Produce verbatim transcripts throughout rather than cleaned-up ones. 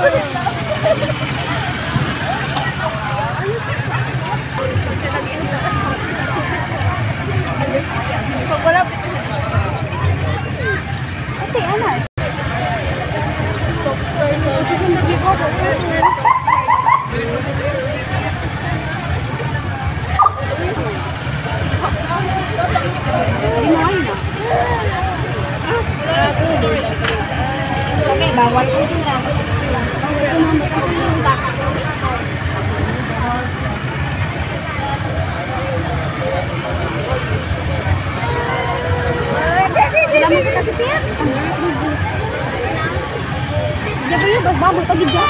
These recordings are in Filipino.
Bawal po din lang. Wala mo kasi tiyak. Diba yun, bagbabol pag idya.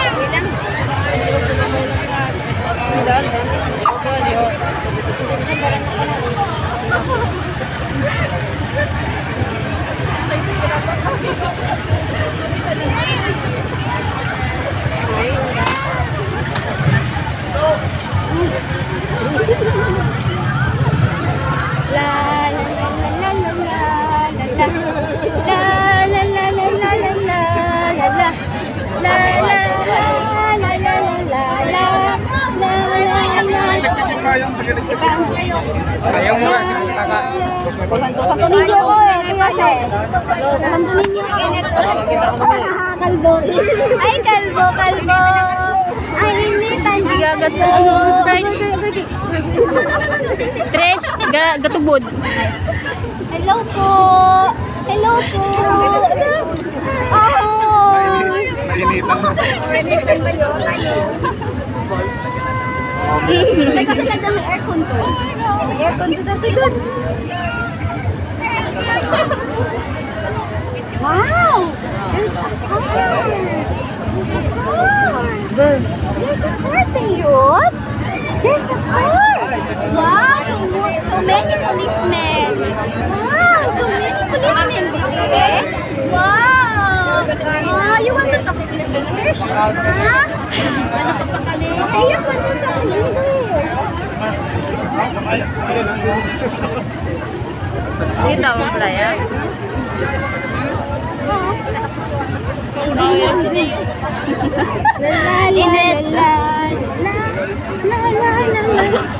Ayaw mo nga, kakak. Santo ninyo ko eh, kaya eh. Santo ninyo ko. Kalbo. Ay, kalbo, kalbo. Ay, hindi. Hindi gagat na ano, Sprite. Trish, gatubod. Hello po. Hello po. Oh. Nainitan mo. Nainitan ba yun? May kasi nagdang may aircon ko. May aircon ko sa sigod. Wow! There's a car! There's a car! There's a car, Teos! There's a car! Wow! So, so many policemen! Wow! So many policemen! Okay? Wow! Wow! You want to talk in English? Huh? Teos wants to talk in English! Kita mo pala yan? Oh, yan si Teos. La la la la la la la la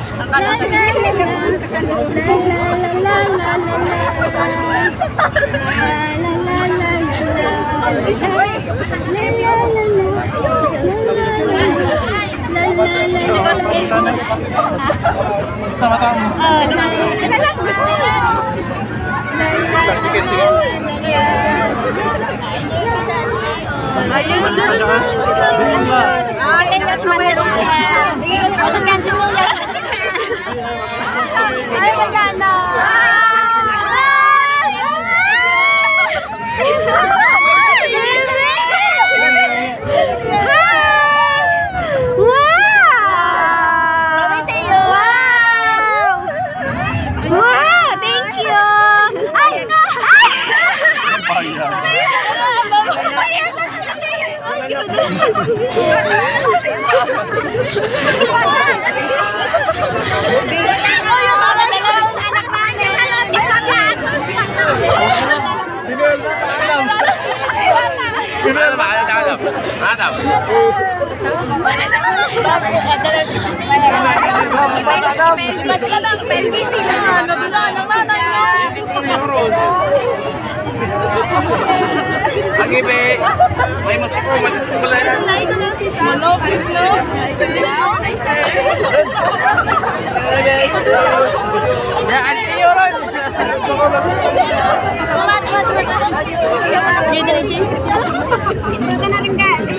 Lagi be, may mas kumat sa sebelah. Mano, please no. Ya, anti orang. Jadi jadi. Itu kan ada enggak?